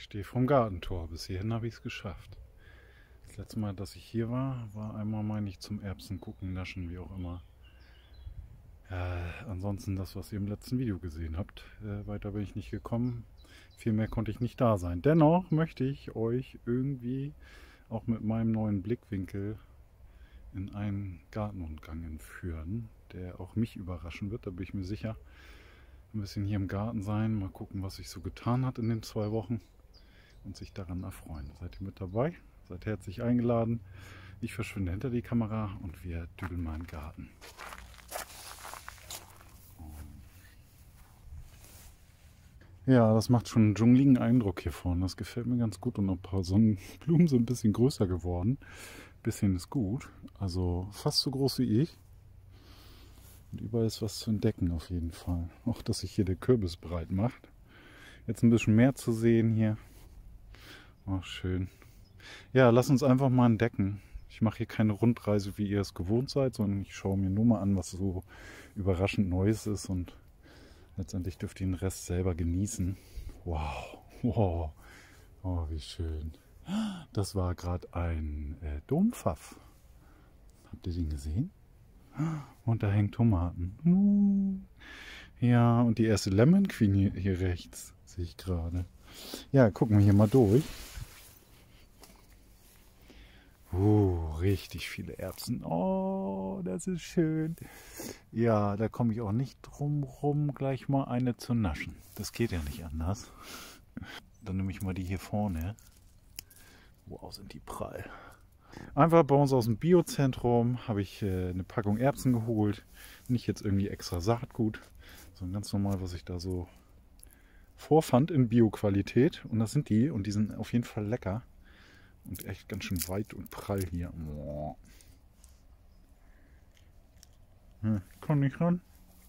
stehe vorm Gartentor. Bis hierhin habe ich es geschafft. Das letzte Mal, dass ich hier war, war einmal, meine ich, zum Erbsen gucken, naschen, wie auch immer. Ansonsten das, was ihr im letzten Video gesehen habt. Weiter bin ich nicht gekommen. Viel mehr konnte ich nicht da sein. Dennoch möchte ich euch irgendwie auch mit meinem neuen Blickwinkel in einen Gartenrundgang entführen, der auch mich überraschen wird, da bin ich mir sicher. Ein bisschen hier im Garten sein, mal gucken, was sich so getan hat in den 2 Wochen und sich daran erfreuen. Seid ihr mit dabei? Seid herzlich eingeladen. Ich verschwinde hinter die Kamera und wir düdeln mal im Garten. Ja, das macht schon einen dschungeligen Eindruck hier vorne. Das gefällt mir ganz gut und ein paar Sonnenblumen sind ein bisschen größer geworden. Ein bisschen ist gut, also fast so groß wie ich. Und überall ist was zu entdecken auf jeden Fall. Auch, dass sich hier der Kürbis breit macht. Jetzt ein bisschen mehr zu sehen hier. Ach, schön. Ja, lass uns einfach mal entdecken. Ich mache hier keine Rundreise, wie ihr es gewohnt seid, sondern ich schaue mir nur mal an, was so überraschend Neues ist. Und letztendlich dürft ihr den Rest selber genießen. Wow, wow. Oh, wie schön. Das war gerade ein Dompfaff. Habt ihr den gesehen? Und da hängen Tomaten. Ja, und die erste Lemon Queen hier rechts, sehe ich gerade. Ja, gucken wir hier mal durch. Richtig viele Erbsen. Oh, das ist schön. Ja, da komme ich auch nicht drum rum, gleich mal eine zu naschen. Das geht ja nicht anders. Dann nehme ich mal die hier vorne. Wow, sind die prall. Einfach bei uns aus dem Biozentrum habe ich eine Packung Erbsen geholt. Nicht jetzt irgendwie extra Saatgut, sondern ganz normal, was ich da so vorfand in Bio-Qualität. Und das sind die. Und die sind auf jeden Fall lecker. Und echt ganz schön weit und prall hier. Komm nicht ran.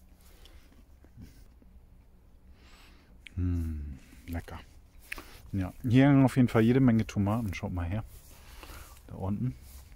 Lecker. Ja, hier hängen auf jeden Fall jede Menge Tomaten. Schaut mal her. Da unten.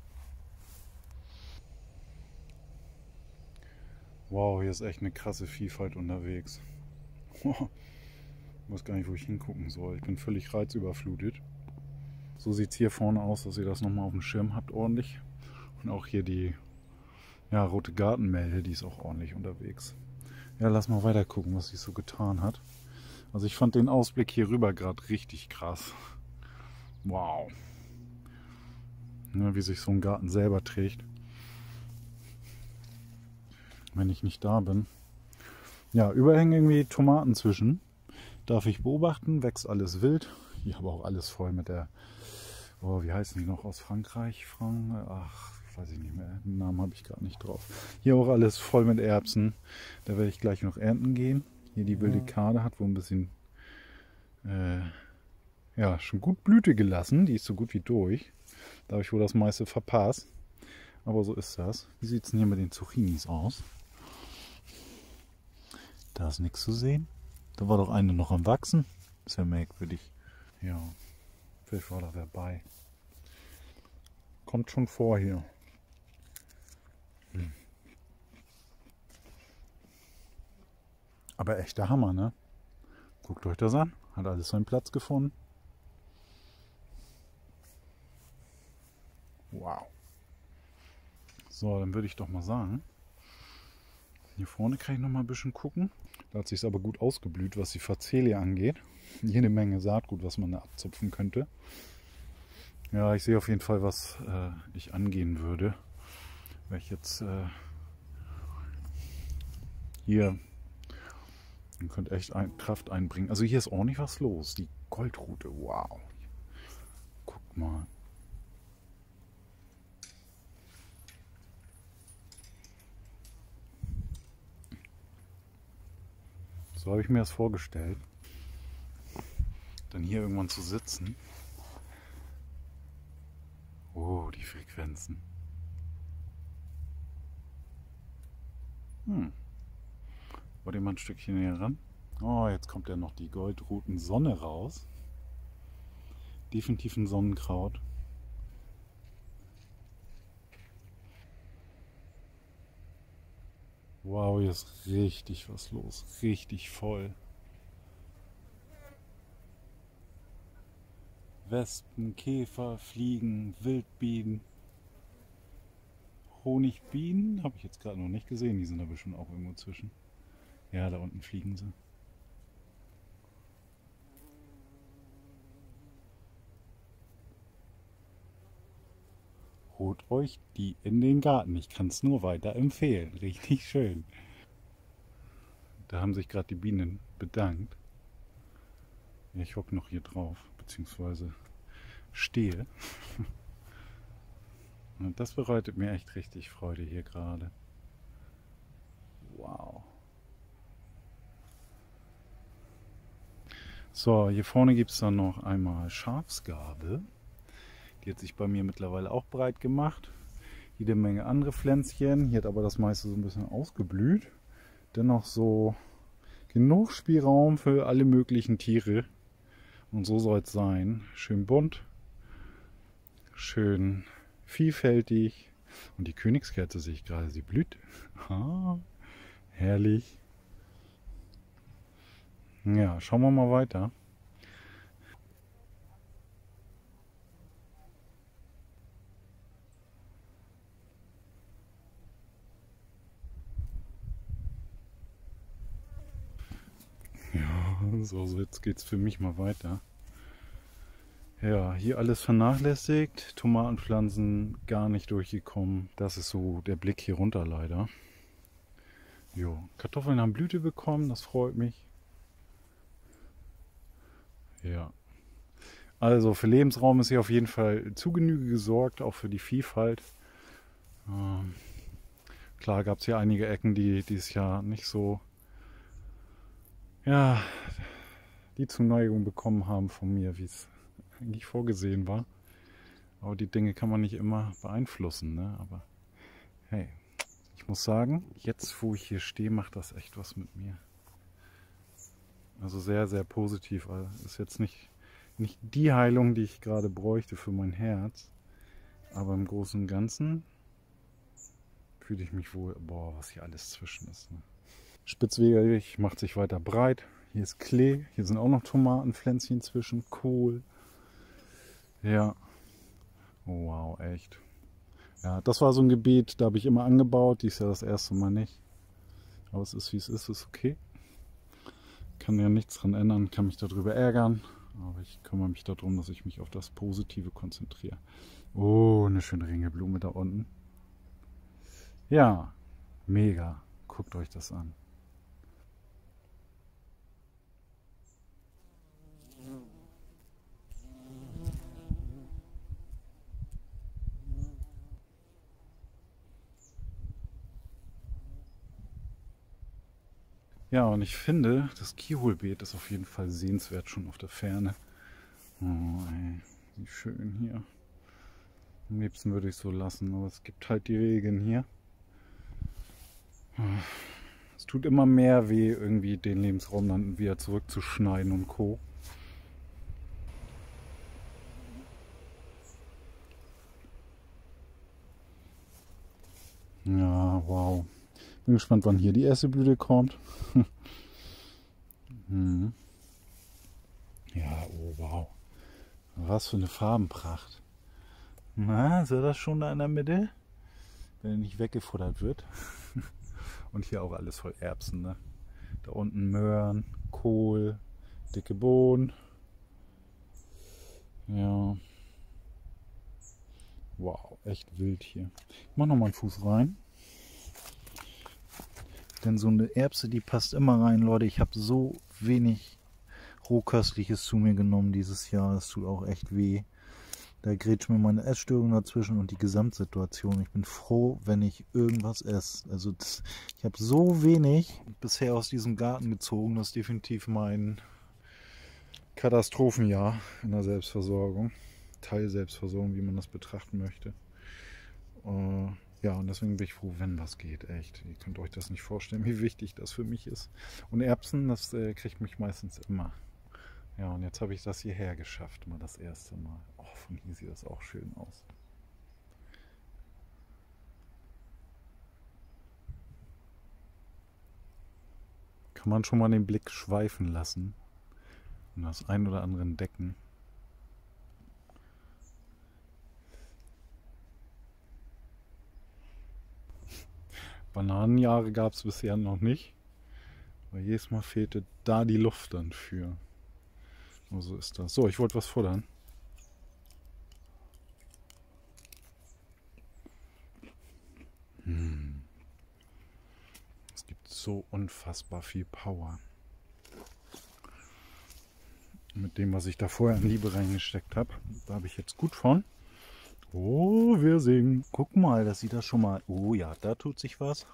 Wow, hier ist echt eine krasse Vielfalt unterwegs. Ich weiß gar nicht, wo ich hingucken soll. Ich bin völlig reizüberflutet. So sieht es hier vorne aus, dass ihr das nochmal auf dem Schirm habt ordentlich. Und auch hier die rote Gartenmeldel, die ist auch ordentlich unterwegs. Ja, lass mal weiter gucken, was sich so getan hat. Also ich fand den Ausblick hier rüber gerade richtig krass. Wow. Ja, wie sich so ein Garten selber trägt. Wenn ich nicht da bin. Ja, überall hängen irgendwie Tomaten zwischen. Darf ich beobachten, wächst alles wild. Hier aber auch alles voll mit der, wie heißen die noch aus Frankreich? Weiß ich nicht mehr. Den Namen habe ich gerade nicht drauf. Hier auch alles voll mit Erbsen. Da werde ich gleich noch ernten gehen. Hier die wilde Kade hat wohl ein bisschen schon gut Blüte gelassen. Die ist so gut wie durch. Da habe ich wohl das meiste verpasst. Aber so ist das. Wie sieht es denn hier mit den Zucchinis aus? Da ist nichts zu sehen. Da war doch eine noch am Wachsen. Ist ja merkwürdig. Ja, vielleicht war da wer bei. Kommt schon vor hier. Aber echt der Hammer, ne? Guckt euch das an. Hat alles seinen Platz gefunden. Wow. So, dann würde ich doch mal sagen, hier vorne kann ich noch mal ein bisschen gucken. Da hat sich aber gut ausgeblüht, was die Facelie angeht. Jede Menge Saatgut, was man da abzupfen könnte. Ja, ich sehe auf jeden Fall, was ich angehen würde. Weil ich jetzt hier, man könnte echt Kraft einbringen. Also hier ist ordentlich was los. Die Goldrute, wow. Guckt mal. So habe ich mir das vorgestellt. Dann hier irgendwann zu sitzen. Oh, die Frequenzen. Wollt ihr mal ein Stückchen näher ran? Oh, jetzt kommt ja noch die Goldruten-Sonne raus. Definitiv ein Sonnenkraut. Wow, hier ist richtig was los. Richtig voll. Wespen, Käfer, Fliegen, Wildbienen, Honigbienen. Habe ich jetzt gerade noch nicht gesehen. Die sind da bestimmt auch irgendwo zwischen. Ja, da unten fliegen sie. Holt euch die in den Garten. Ich kann es nur weiter empfehlen. Richtig schön. Da haben sich gerade die Bienen bedankt. Ich hocke noch hier drauf, beziehungsweise stehe. Und das bereitet mir echt richtig Freude hier gerade. Wow. So, hier vorne gibt es dann noch einmal Schafsgarbe. Die hat sich bei mir mittlerweile auch breit gemacht. Jede Menge andere Pflänzchen. Hier hat aber das meiste so ein bisschen ausgeblüht. Dennoch so genug Spielraum für alle möglichen Tiere. Und so soll es sein. Schön bunt, schön vielfältig. Und die Königskerze sehe ich gerade, sie blüht. Ah, herrlich. Ja, schauen wir mal weiter. Ja, so jetzt geht es für mich mal weiter. Ja, hier alles vernachlässigt, Tomatenpflanzen gar nicht durchgekommen. Das ist so der Blick hier runter leider. Jo, Kartoffeln haben Blüte bekommen, das freut mich. Ja, also für Lebensraum ist hier auf jeden Fall zu Genüge gesorgt, auch für die Vielfalt. Klar gab es hier einige Ecken, die dieses Jahr nicht so, ja, die Zuneigung bekommen haben von mir, wie es eigentlich vorgesehen war. Aber die Dinge kann man nicht immer beeinflussen, ne? Aber hey, ich muss sagen, jetzt wo ich hier stehe, macht das echt was mit mir. Also sehr, sehr positiv. Also ist jetzt nicht die Heilung, die ich gerade bräuchte für mein Herz. Aber im Großen und Ganzen fühle ich mich wohl. Boah, was hier alles zwischen ist. Ne? Spitzwegerig macht sich weiter breit. Hier ist Klee. Hier sind auch noch Tomatenpflänzchen zwischen. Kohl. Ja. Oh, wow, echt. Ja, das war so ein Gebiet, da habe ich immer angebaut. Dies Jahr das erste Mal nicht. Aber es ist wie es ist okay. Kann ja nichts dran ändern, kann mich darüber ärgern. Aber ich kümmere mich darum, dass ich mich auf das Positive konzentriere. Oh, eine schöne Ringelblume da unten. Ja, mega. Guckt euch das an. Ja, und ich finde, das Kiholbeet ist auf jeden Fall sehenswert schon auf der Ferne. Oh, ey, wie schön hier. Am liebsten würde ich es so lassen, aber es gibt halt die Regeln hier. Es tut immer mehr weh, irgendwie den Lebensraum dann wieder zurückzuschneiden und Co. Ja, wow. Bin gespannt, wann hier die erste Blüte kommt. Hm. Ja, oh wow. Was für eine Farbenpracht. Na, ist er das schon da in der Mitte? Wenn er nicht weggefuttert wird. Und hier auch alles voll Erbsen, ne? Da unten Möhren, Kohl, dicke Bohnen. Ja. Wow, echt wild hier. Ich mach noch mal einen Fuß rein. Denn so eine Erbse, die passt immer rein, Leute. Ich habe so wenig Rohköstliches zu mir genommen dieses Jahr. Das tut auch echt weh. Da grätscht mir meine Essstörung dazwischen und die Gesamtsituation. Ich bin froh, wenn ich irgendwas esse. Also ich habe so wenig bisher aus diesem Garten gezogen. Das ist definitiv mein Katastrophenjahr in der Selbstversorgung. Teilselbstversorgung, wie man das betrachten möchte. Ja, und deswegen bin ich froh, wenn was geht. Echt. Ihr könnt euch das nicht vorstellen, wie wichtig das für mich ist. Und Erbsen, das kriegt mich meistens immer. Ja, und jetzt habe ich das hierher geschafft, mal das erste Mal. Oh, von hier sieht das auch schön aus. Kann man schon mal den Blick schweifen lassen und das ein oder andere entdecken. Bananenjahre gab es bisher noch nicht. Weil jedes Mal fehlte da die Luft dann für. Aber so ist das. So, ich wollte was futtern. Es gibt so unfassbar viel Power. Mit dem, was ich da vorher in Liebe reingesteckt habe. Da habe ich jetzt gut von. Oh, wir singen. Guck mal, das sieht das schon mal. Oh ja, da tut sich was.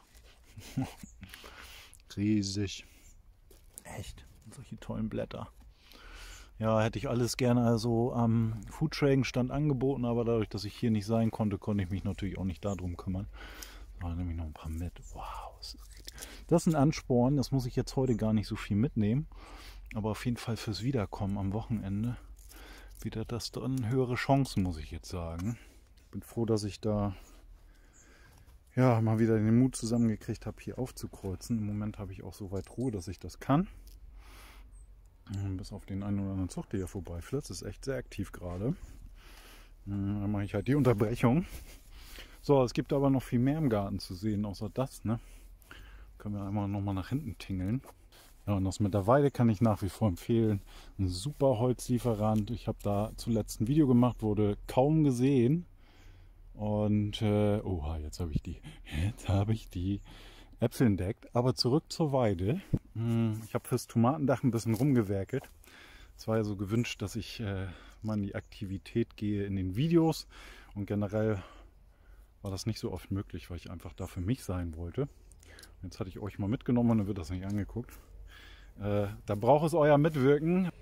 Riesig. Echt. Solche tollen Blätter. Ja, hätte ich alles gerne also am Foodtrading-Stand angeboten, aber dadurch, dass ich hier nicht sein konnte, konnte ich mich natürlich auch nicht darum kümmern. Da nehme ich noch ein paar mit. Wow. Das ist ein Ansporn. Das muss ich jetzt heute gar nicht so viel mitnehmen. Aber auf jeden Fall fürs Wiederkommen am Wochenende wieder das dann höhere Chancen, muss ich jetzt sagen. Bin froh, dass ich da ja mal wieder den Mut zusammengekriegt habe, hier aufzukreuzen. Im Moment habe ich auch so weit Ruhe, dass ich das kann. Bis auf den einen oder anderen Zug, der hier vorbeiflitzt. Das ist echt sehr aktiv gerade. Dann mache ich halt die Unterbrechung. So, es gibt aber noch viel mehr im Garten zu sehen, außer das, ne? Können wir einmal nochmal nach hinten tingeln. Ja, und das mit der Weide kann ich nach wie vor empfehlen. Ein super Holzlieferant. Ich habe da zuletzt ein Video gemacht, wurde kaum gesehen. Und, oha, jetzt habe ich die Äpfel entdeckt. Aber zurück zur Weide. Ich habe fürs Tomatendach ein bisschen rumgewerkelt. Es war ja so gewünscht, dass ich mal in die Aktivität gehe in den Videos. Und generell war das nicht so oft möglich, weil ich einfach da für mich sein wollte. Jetzt hatte ich euch mal mitgenommen und dann wird das nicht angeguckt. Da braucht es euer Mitwirken.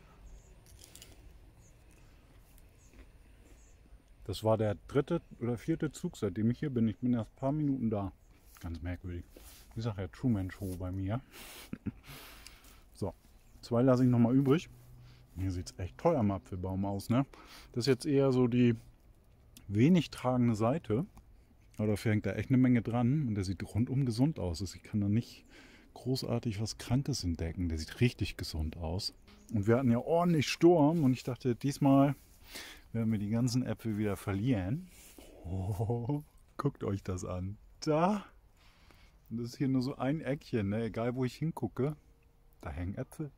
Das war der 3. oder 4. Zug, seitdem ich hier bin. Ich bin erst ein paar Minuten da. Ganz merkwürdig. Ich sage ja Truman Show bei mir. So, 2 lasse ich nochmal übrig. Hier sieht es echt toll am Apfelbaum aus, ne? Das ist jetzt eher so die wenig tragende Seite. Aber dafür hängt da echt eine Menge dran. Und der sieht rundum gesund aus. Also ich kann da nicht großartig was Krankes entdecken. Der sieht richtig gesund aus. Und wir hatten ja ordentlich Sturm. Und ich dachte, diesmal werden wir die ganzen Äpfel wieder verlieren. Oh, guckt euch das an. Da. Und das ist hier nur so ein Eckchen, ne? Egal wo ich hingucke. Da hängen Äpfel.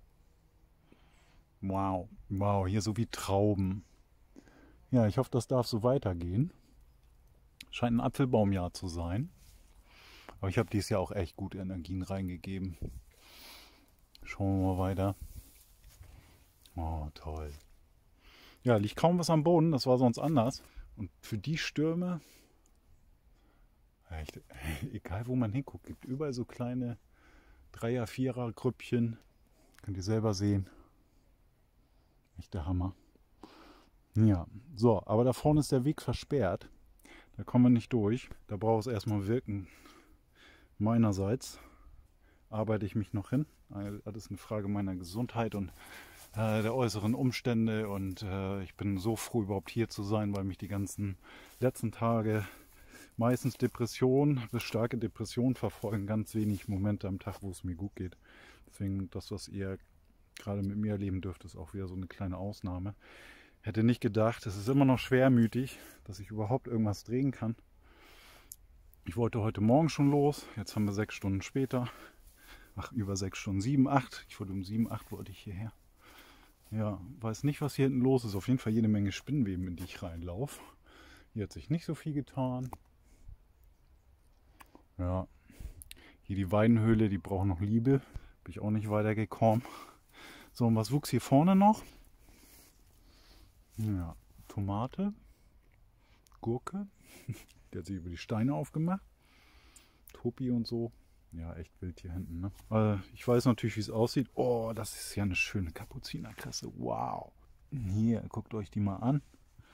Wow. Wow, hier so wie Trauben. Ja, ich hoffe, das darf so weitergehen. Scheint ein Apfelbaumjahr zu sein. Aber ich habe dieses Jahr auch echt gute Energien reingegeben. Schauen wir mal weiter. Oh, toll. Ja, liegt kaum was am Boden, das war sonst anders. Und für die Stürme, echt, egal wo man hinguckt, gibt überall so kleine 3er, 4er Grüppchen. Könnt ihr selber sehen. Echt der Hammer. Ja, so, aber da vorne ist der Weg versperrt. Da kommen wir nicht durch. Da braucht es erstmal Wirken. Meinerseits arbeite ich mich noch hin. Das ist eine Frage meiner Gesundheit und der äußeren Umstände. Und ich bin so froh, überhaupt hier zu sein, weil mich die ganzen letzten Tage meistens Depressionen bis starke Depressionen verfolgen. Ganz wenig Momente am Tag, wo es mir gut geht. Deswegen das, was ihr gerade mit mir erleben dürft, ist auch wieder so eine kleine Ausnahme. Hätte nicht gedacht, es ist immer noch schwermütig, dass ich überhaupt irgendwas drehen kann. Ich wollte heute Morgen schon los, jetzt haben wir 6 Stunden später. Ach, über 6 Stunden, 7, 8. Ich wollte um 7, 8 wollte ich hierher. Ja, weiß nicht, was hier hinten los ist. Auf jeden Fall jede Menge Spinnweben, in die ich reinlaufe. Hier hat sich nicht so viel getan. Ja, hier die Weidenhöhle, die braucht noch Liebe. Bin ich auch nicht weitergekommen. So, und was wuchs hier vorne noch? Ja, Tomate, Gurke, der hat sich über die Steine aufgemacht, Topi und so. Ja, echt wild hier hinten, ne? Ich weiß natürlich, wie es aussieht. Oh, das ist ja eine schöne Kapuzinerkresse. Wow. Hier, guckt euch die mal an.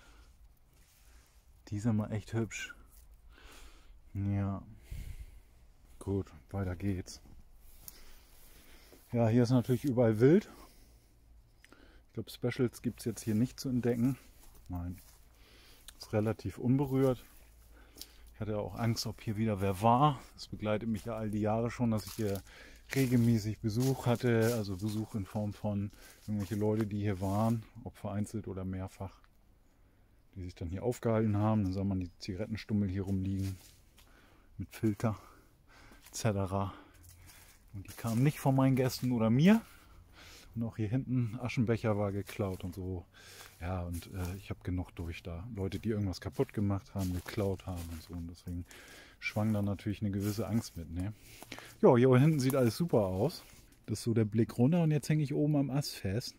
Die sind mal echt hübsch. Ja. Gut, weiter geht's. Ja, hier ist natürlich überall wild. Ich glaube, Specials gibt es jetzt hier nicht zu entdecken. Nein, ist relativ unberührt. Ich hatte auch Angst, ob hier wieder wer war. Das begleitet mich ja all die Jahre schon, dass ich hier regelmäßig Besuch hatte. Also Besuch in Form von irgendwelche Leute, die hier waren, ob vereinzelt oder mehrfach, die sich dann hier aufgehalten haben. Dann sah man die Zigarettenstummel hier rumliegen mit Filter. etc. Und die kamen nicht von meinen Gästen oder mir. Und auch hier hinten Aschenbecher war geklaut und so. Ja, und ich habe genug durch da. Leute, die irgendwas kaputt gemacht haben, geklaut haben und so. Und deswegen schwang da natürlich eine gewisse Angst mit. Ne? Ja, hier hinten sieht alles super aus. Das ist so der Blick runter und jetzt hänge ich oben am Ast fest.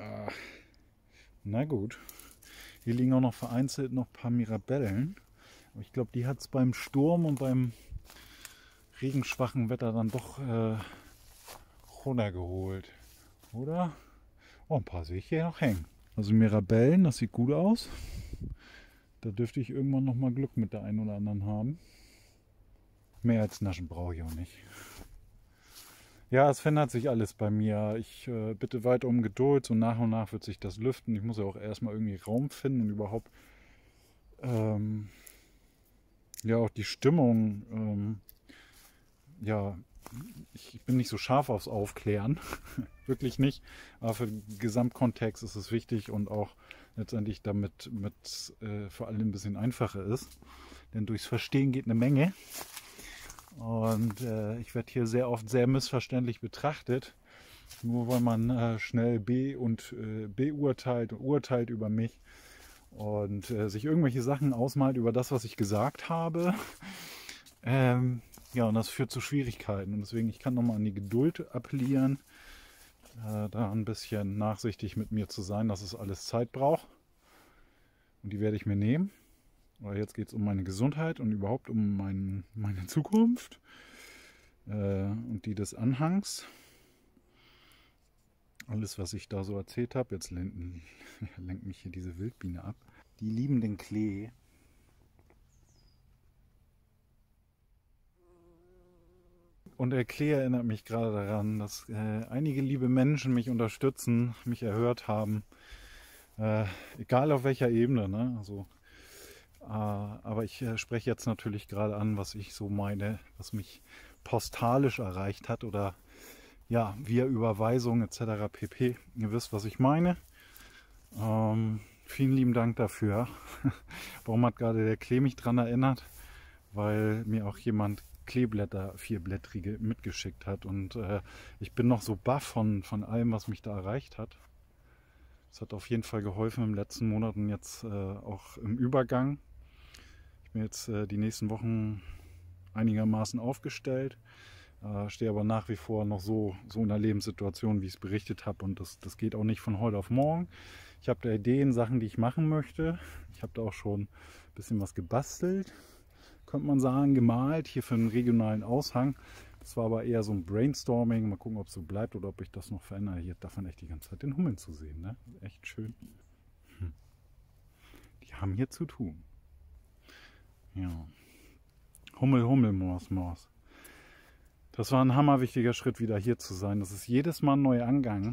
Na gut. Hier liegen auch noch vereinzelt noch ein paar Mirabellen. Aber ich glaube, die hat es beim Sturm und beim regenschwachen Wetter dann doch runtergeholt. Oder? Oh, ein paar sehe ich hier noch hängen. Also Mirabellen, das sieht gut aus. Da dürfte ich irgendwann noch mal Glück mit der einen oder anderen haben. Mehr als naschen brauche ich auch nicht. Ja, es verändert sich alles bei mir. Ich bitte weiter um Geduld. So nach und nach wird sich das lüften. Ich muss ja auch erstmal irgendwie Raum finden und überhaupt ja auch die Stimmung. Ja, ich bin nicht so scharf aufs Aufklären. Wirklich nicht. Aber für den Gesamtkontext ist es wichtig und auch letztendlich damit vor allem ein bisschen einfacher ist. Denn durchs Verstehen geht eine Menge. Und ich werde hier sehr oft sehr missverständlich betrachtet, nur weil man schnell beurteilt und urteilt über mich und sich irgendwelche Sachen ausmalt über das, was ich gesagt habe. Ja, und das führt zu Schwierigkeiten. Und deswegen, ich kann nochmal an die Geduld appellieren, da ein bisschen nachsichtig mit mir zu sein, dass es alles Zeit braucht. Und die werde ich mir nehmen. Aber jetzt geht es um meine Gesundheit und überhaupt um meine Zukunft und die des Anhangs. Alles, was ich da so erzählt habe, jetzt lenkt mich hier diese Wildbiene ab. Die lieben den Klee. Und der Klee erinnert mich gerade daran, dass einige liebe Menschen mich unterstützen, mich erhört haben. Egal auf welcher Ebene, ne? Also, aber ich spreche jetzt natürlich gerade an, was ich so meine, was mich postalisch erreicht hat oder ja, via Überweisung etc. pp. Ihr wisst, was ich meine. Vielen lieben Dank dafür. Warum hat gerade der Klee mich dran erinnert? Weil mir auch jemand Kleeblätter, 4-blättrige, mitgeschickt hat und ich bin noch so baff von allem, was mich da erreicht hat. Es hat auf jeden Fall geholfen im letzten Monat und jetzt auch im Übergang. Ich bin jetzt die nächsten Wochen einigermaßen aufgestellt, stehe aber nach wie vor noch so in der Lebenssituation, wie ich es berichtet habe und das geht auch nicht von heute auf morgen. Ich habe da Ideen, Sachen, die ich machen möchte. Ich habe da auch schon ein bisschen was gebastelt, könnte man sagen, gemalt, hier für einen regionalen Aushang. Das war aber eher so ein Brainstorming. Mal gucken, ob es so bleibt oder ob ich das noch verändere. Hier darf man echt die ganze Zeit den Hummeln zu sehen. Ne? Echt schön. Die haben hier zu tun. Ja. Hummel, Hummel, Mors, Mors. Das war ein hammerwichtiger Schritt, wieder hier zu sein. Das ist jedes Mal ein neuer Angang.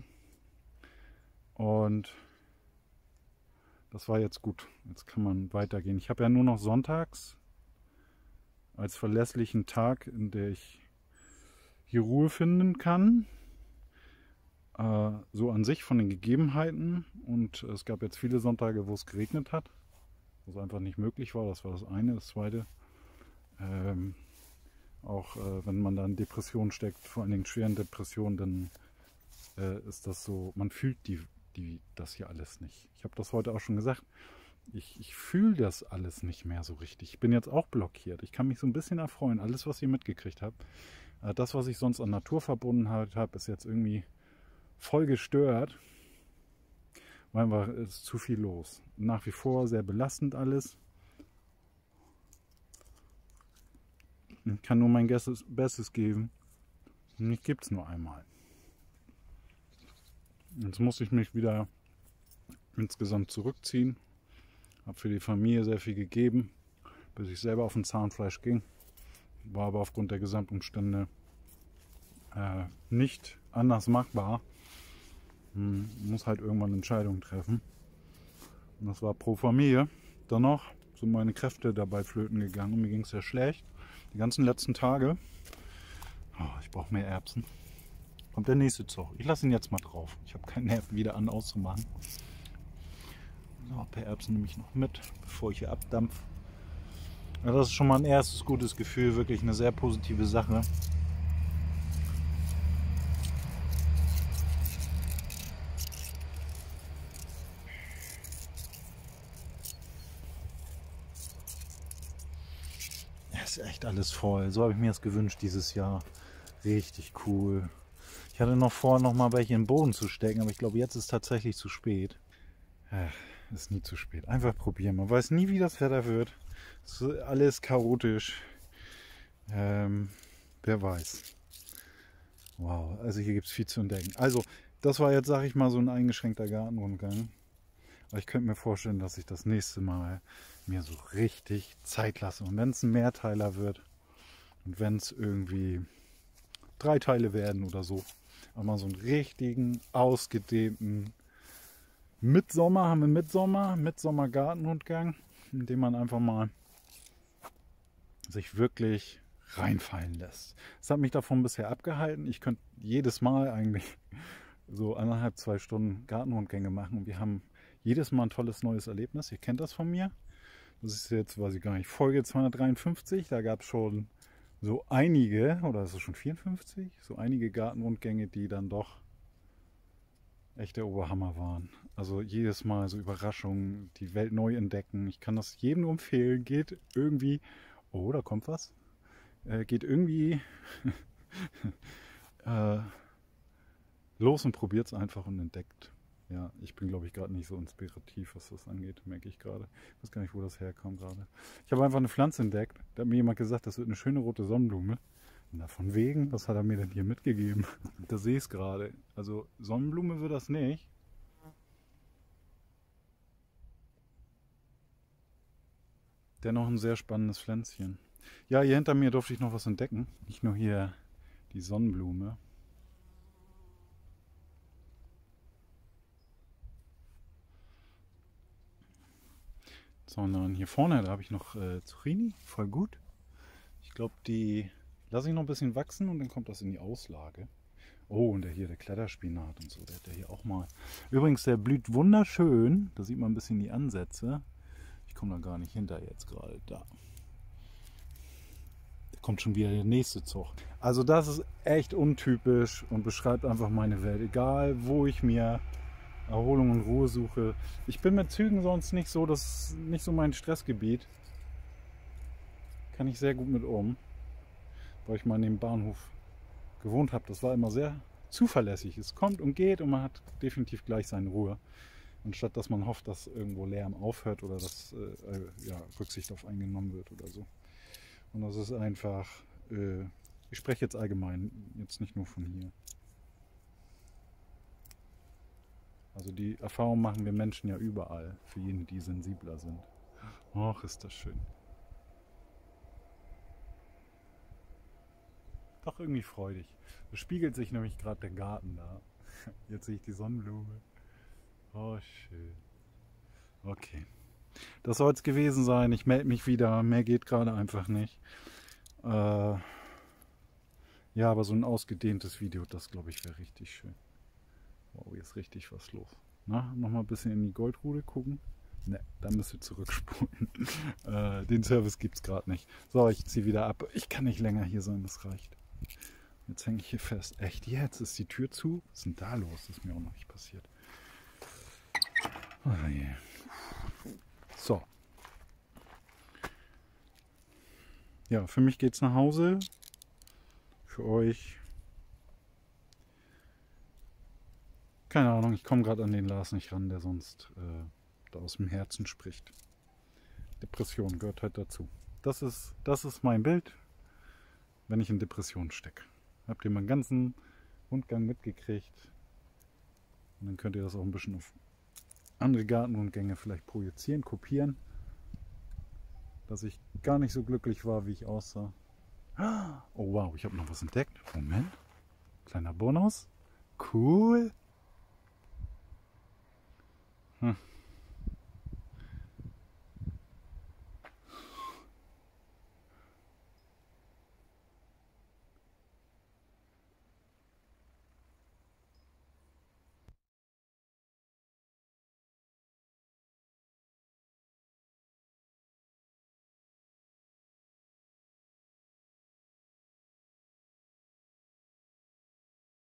Und das war jetzt gut. Jetzt kann man weitergehen. Ich habe ja nur noch sonntags als verlässlichen Tag, in der ich hier Ruhe finden kann. So an sich von den Gegebenheiten. Und es gab jetzt viele Sonntage, wo es geregnet hat. Wo es einfach nicht möglich war. Das war das eine. Das zweite, auch wenn man da in Depressionen steckt, vor allen Dingen schweren Depressionen, dann ist das so, man fühlt das hier alles nicht. Ich habe das heute auch schon gesagt. Ich fühle das alles nicht mehr so richtig. Ich bin jetzt auch blockiert. Ich kann mich so ein bisschen erfreuen. Alles, was ihr mitgekriegt habt. Das, was ich sonst an Naturverbundenheit habe, ist jetzt irgendwie voll gestört. Weil es ist zu viel los. Nach wie vor sehr belastend alles. Ich kann nur mein Bestes geben. Mich gibt es nur einmal. Jetzt muss ich mich wieder insgesamt zurückziehen. Habe für die Familie sehr viel gegeben, bis ich selber auf den Zahnfleisch ging. War aber aufgrund der Gesamtumstände nicht anders machbar. Muss halt irgendwann Entscheidungen treffen. Und das war pro Familie. Dennoch sind meine Kräfte dabei flöten gegangen und mir ging es sehr schlecht. Die ganzen letzten Tage. Oh, ich brauche mehr Erbsen. Kommt der nächste Zug. Ich lasse ihn jetzt mal drauf. Ich habe keinen Nerv wieder auszumachen. So, ein paar Erbsen nehme ich noch mit, bevor ich hier abdampfe. Ja, das ist schon mal ein erstes gutes Gefühl, wirklich eine sehr positive Sache. ist echt alles voll. So habe ich mir das gewünscht dieses Jahr. Richtig cool. Ich hatte noch vor, noch mal welche in den Boden zu stecken, aber ich glaube, jetzt ist tatsächlich zu spät. Ach, ist nie zu spät. Einfach probieren. Man weiß nie, wie das Wetter wird. Es ist alles chaotisch. Wer weiß. Wow, also hier gibt es viel zu entdecken. Also, das war jetzt, sage ich mal, so ein eingeschränkter Gartenrundgang. Aber ich könnte mir vorstellen, dass ich das nächste Mal mir so richtig Zeit lasse. Und wenn es ein Mehrteiler wird und wenn es irgendwie 3 Teile werden oder so, aber mal so einen richtigen, ausgedehnten Mitsommer, haben wir Mitsommer-Gartenrundgang, in dem man einfach mal sich wirklich reinfallen lässt. Das hat mich davon bisher abgehalten. Ich könnte jedes Mal eigentlich so 1,5, 2 Stunden Gartenrundgänge machen und wir haben jedes Mal ein tolles neues Erlebnis. Ihr kennt das von mir. Das ist jetzt, weiß ich gar nicht, Folge 253. Da gab es schon so einige, oder ist es schon 54? So einige Gartenrundgänge, die dann doch echt der Oberhammer waren. Also jedes Mal so Überraschungen, die Welt neu entdecken. Ich kann das jedem nur empfehlen. Geht irgendwie, oh, da kommt was. Geht irgendwie los und probiert es einfach und entdeckt. Ja, ich bin, glaube ich, gerade nicht so inspirativ, was das angeht, merke ich gerade. Ich weiß gar nicht, wo das herkam gerade. Ich habe einfach eine Pflanze entdeckt. Da hat mir jemand gesagt, das wird eine schöne rote Sonnenblume. Na, von wegen, was hat er mir denn hier mitgegeben? Da sehe ich es gerade. Also Sonnenblume wird das nicht. Dennoch ein sehr spannendes Pflänzchen. Ja, hier hinter mir durfte ich noch was entdecken. Nicht nur hier die Sonnenblume. Sondern hier vorne, da habe ich noch Zucchini, voll gut. Ich glaube, die lasse ich noch ein bisschen wachsen und dann kommt das in die Auslage. Oh, und der Kletterspinat und so, der hat der hier auch mal. Übrigens, der blüht wunderschön. Da sieht man ein bisschen die Ansätze. Ich komme da gar nicht hinter jetzt gerade. Da. Da kommt schon wieder der nächste Zug. Also das ist echt untypisch und beschreibt einfach meine Welt. Egal, wo ich mir Erholung und Ruhe suche. Ich bin mit Zügen sonst nicht so, das ist nicht so mein Stressgebiet. Kann ich sehr gut mit um, weil ich mal in dem Bahnhof gewohnt habe. Das war immer sehr zuverlässig. Es kommt und geht und man hat definitiv gleich seine Ruhe. Anstatt dass man hofft, dass irgendwo Lärm aufhört oder dass ja, Rücksicht auf einen genommen wird oder so. Und das ist einfach, ich spreche jetzt allgemein, jetzt nicht nur von hier. Also die Erfahrung machen wir Menschen ja überall, für jene, die sensibler sind. Och, ist das schön. Doch irgendwie freudig. Es spiegelt sich nämlich gerade der Garten da. Jetzt sehe ich die Sonnenblume. Oh, schön. Okay. Das soll es gewesen sein. Ich melde mich wieder. Mehr geht gerade einfach nicht. Ja, aber so ein ausgedehntes Video, das glaube ich wäre richtig schön. Wow, hier ist richtig was los. Na, nochmal ein bisschen in die Goldrudel gucken. Ne, da müsst ihr zurückspulen. Den Service gibt es gerade nicht. So, ich ziehe wieder ab. Ich kann nicht länger hier sein, das reicht. Jetzt hänge ich hier fest. Echt, jetzt ist die Tür zu? Was ist denn da los? Das ist mir auch noch nicht passiert. Oh je. So. Ja, für mich geht's nach Hause. Für euch. Keine Ahnung, ich komme gerade an den Lars nicht ran, der sonst da aus dem Herzen spricht. Depression gehört halt dazu. Das ist mein Bild, wenn ich in Depression stecke. Habt ihr meinen ganzen Rundgang mitgekriegt. Und dann könnt ihr das auch ein bisschen auf andere Gartenrundgänge vielleicht projizieren, kopieren. Dass ich gar nicht so glücklich war, wie ich aussah. Oh wow, ich habe noch was entdeckt. Moment. Kleiner Bonus. Cool.